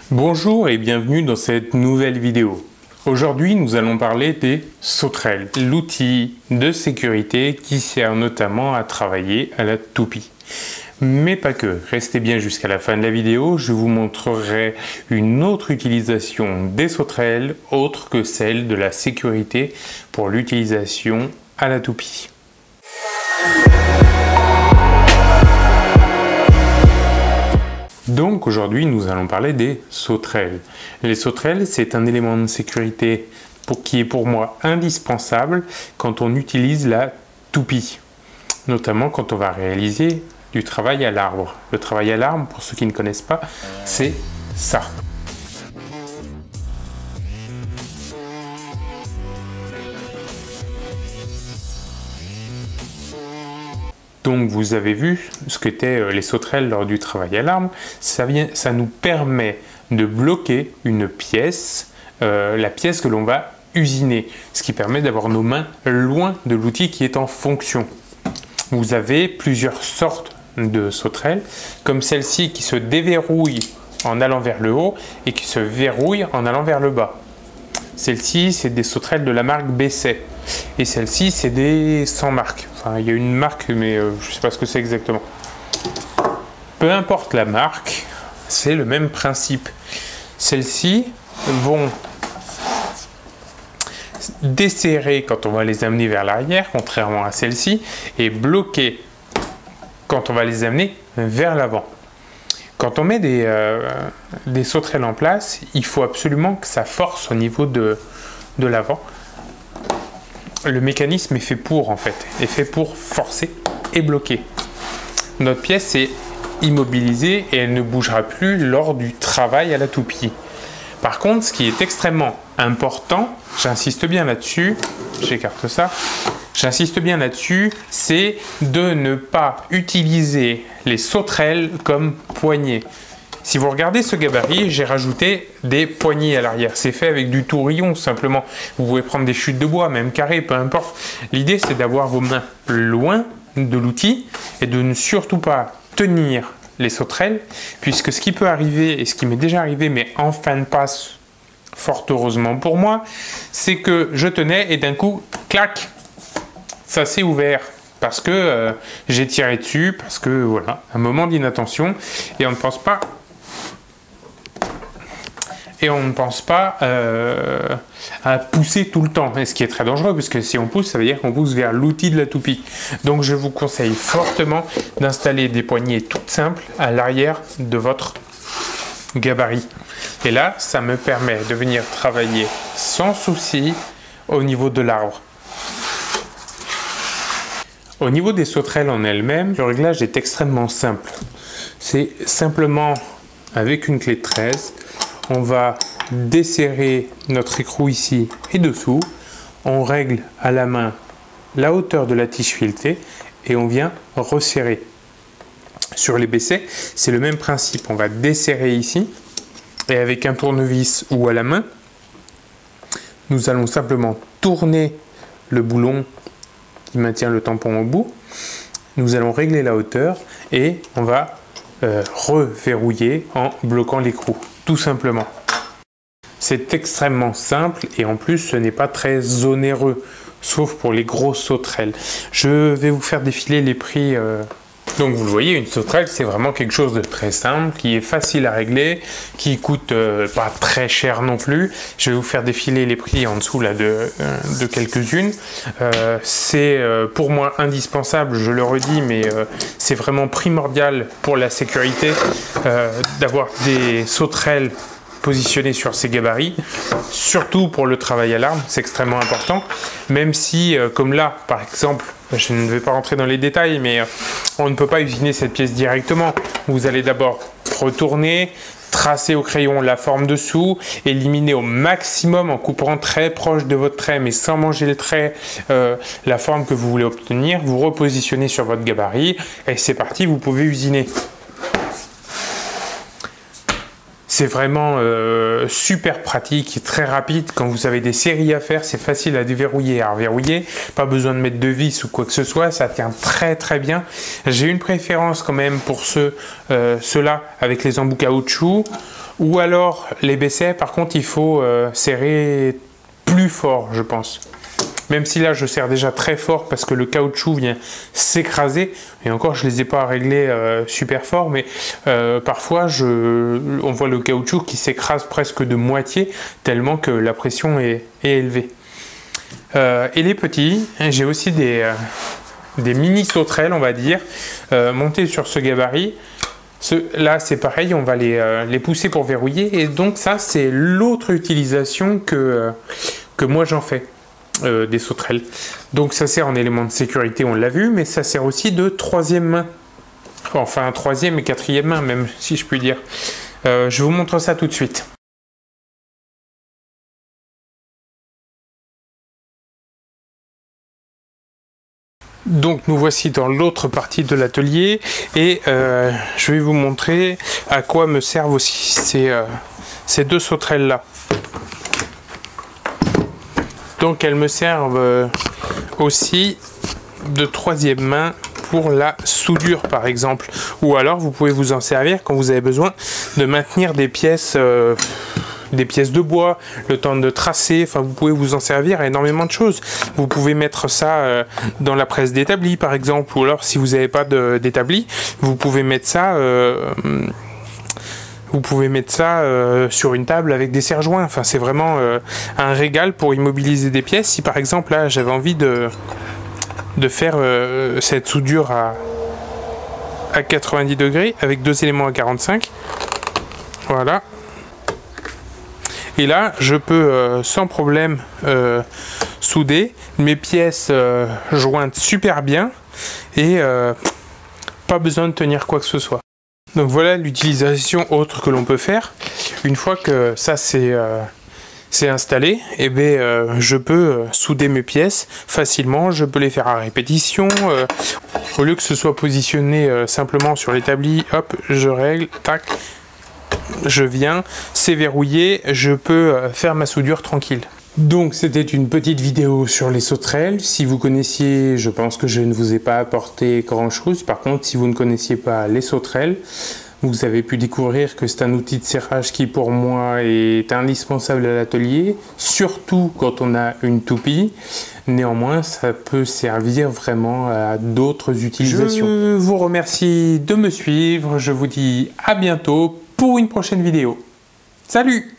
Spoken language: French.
Bonjour et bienvenue dans cette nouvelle vidéo. Aujourd'hui, nous allons parler des sauterelles, l'outil de sécurité qui sert notamment à travailler à la toupie. Mais pas que, restez bien jusqu'à la fin de la vidéo, je vous montrerai une autre utilisation des sauterelles autre que celle de la sécurité pour l'utilisation à la toupie. Donc aujourd'hui, nous allons parler des sauterelles. Les sauterelles, c'est un élément de sécurité qui est pour moi indispensable quand on utilise la toupie, notamment quand on va réaliser du travail à l'arbre. Le travail à l'arbre, pour ceux qui ne connaissent pas, c'est ça. Donc vous avez vu ce qu'étaient les sauterelles lors du travail à l'arbre. Ça nous permet de bloquer une pièce, la pièce que l'on va usiner, ce qui permet d'avoir nos mains loin de l'outil qui est en fonction. Vous avez plusieurs sortes de sauterelles, comme celle-ci qui se déverrouille en allant vers le haut et qui se verrouille en allant vers le bas. Celle-ci, c'est des sauterelles de la marque Besset. Et celle-ci, c'est des sans marque. Enfin, il y a une marque, mais je ne sais pas ce que c'est exactement. Peu importe la marque, c'est le même principe. Celles-ci vont desserrer quand on va les amener vers l'arrière, contrairement à celle-ci, et bloquer quand on va les amener vers l'avant. Quand on met des sauterelles en place, il faut absolument que ça force au niveau de l'avant. Le mécanisme est fait pour, en fait, est fait pour forcer et bloquer. Notre pièce est immobilisée et elle ne bougera plus lors du travail à la toupie. Par contre, ce qui est extrêmement important, j'insiste bien là-dessus, j'écarte ça, j'insiste bien là-dessus, c'est de ne pas utiliser les sauterelles comme poignées. Si vous regardez ce gabarit, j'ai rajouté des poignées à l'arrière. C'est fait avec du tourillon simplement. Vous pouvez prendre des chutes de bois, même carrées, peu importe. L'idée, c'est d'avoir vos mains loin de l'outil et de ne surtout pas tenir les sauterelles, puisque ce qui peut arriver, et ce qui m'est déjà arrivé, mais en fin de passe, fort heureusement pour moi, c'est que je tenais et d'un coup, clac, ça s'est ouvert. Parce que j'ai tiré dessus, parce que voilà, un moment d'inattention, et on ne pense pas... à pousser tout le temps, et ce qui est très dangereux, puisque si on pousse, ça veut dire qu'on pousse vers l'outil de la toupie. Donc je vous conseille fortement d'installer des poignées toutes simples à l'arrière de votre gabarit. Et là, ça me permet de venir travailler sans souci au niveau de l'arbre. Au niveau des sauterelles en elles-mêmes, le réglage est extrêmement simple. C'est simplement avec une clé de 13, on va desserrer notre écrou ici et dessous. On règle à la main la hauteur de la tige filetée et on vient resserrer. Sur les Besset, c'est le même principe. On va desserrer ici et avec un tournevis ou à la main, nous allons simplement tourner le boulon qui maintient le tampon au bout. Nous allons régler la hauteur et on va reverrouiller en bloquant l'écrou, tout simplement. C'est extrêmement simple et en plus ce n'est pas très onéreux, sauf pour les grosses sauterelles. Je vais vous faire défiler les prix. Donc vous le voyez, une sauterelle c'est vraiment quelque chose de très simple, qui est facile à régler, qui coûte pas très cher non plus. Je vais vous faire défiler les prix en dessous là de quelques-unes. C'est pour moi indispensable, je le redis, mais c'est vraiment primordial pour la sécurité d'avoir des sauterelles positionnées sur ces gabarits, surtout pour le travail à l'arbre, c'est extrêmement important, même si comme là par exemple, je ne vais pas rentrer dans les détails, mais on ne peut pas usiner cette pièce directement. Vous allez d'abord retourner, tracer au crayon la forme dessous, éliminer au maximum en coupant très proche de votre trait, mais sans manger le trait, la forme que vous voulez obtenir. Vous repositionnez sur votre gabarit et c'est parti, vous pouvez usiner. C'est vraiment super pratique et très rapide. Quand vous avez des séries à faire, c'est facile à déverrouiller et à reverrouiller. Pas besoin de mettre de vis ou quoi que ce soit, ça tient très très bien. J'ai une préférence quand même pour ceux-là avec les embouts caoutchouc. Ou alors les BCA, par contre, il faut serrer plus fort, je pense. Même si là, je serre déjà très fort parce que le caoutchouc vient s'écraser. Et encore, je ne les ai pas réglés super fort, mais parfois, on voit le caoutchouc qui s'écrase presque de moitié, tellement que la pression est élevée. Et les petits, j'ai aussi des mini sauterelles, on va dire, montés sur ce gabarit. Là, c'est pareil, on va les pousser pour verrouiller. Et donc ça, c'est l'autre utilisation que moi j'en fais. Des sauterelles. Donc ça sert en élément de sécurité, on l'a vu, mais ça sert aussi de troisième main. Enfin, troisième et quatrième main, même, si je puis dire. Je vous montre ça tout de suite. Donc nous voici dans l'autre partie de l'atelier et je vais vous montrer à quoi me servent aussi ces deux sauterelles là. Donc elles me servent aussi de troisième main pour la soudure par exemple. Ou alors vous pouvez vous en servir quand vous avez besoin de maintenir des pièces de bois, le temps de tracer, enfin vous pouvez vous en servir à énormément de choses. Vous pouvez mettre ça dans la presse d'établi par exemple, ou alors si vous n'avez pas d'établi, vous pouvez mettre ça... sur une table avec des serre-joints. Enfin, c'est vraiment un régal pour immobiliser des pièces. Si par exemple, là, j'avais envie de faire cette soudure à 90 degrés avec deux éléments à 45. Voilà. Et là, je peux sans problème souder mes pièces jointes super bien et pas besoin de tenir quoi que ce soit. Donc voilà l'utilisation autre que l'on peut faire. Une fois que ça c'est installé, et je peux souder mes pièces facilement, je peux les faire à répétition. Au lieu que ce soit positionné simplement sur l'établi, hop, je règle, tac, je viens, c'est verrouillé, je peux faire ma soudure tranquille. Donc c'était une petite vidéo sur les sauterelles. Si vous connaissiez, je pense que je ne vous ai pas apporté grand chose. Par contre, si vous ne connaissiez pas les sauterelles, vous avez pu découvrir que c'est un outil de serrage qui pour moi est indispensable à l'atelier, surtout quand on a une toupie. Néanmoins, ça peut servir vraiment à d'autres utilisations. Je vous remercie de me suivre. Je vous dis à bientôt pour une prochaine vidéo. Salut!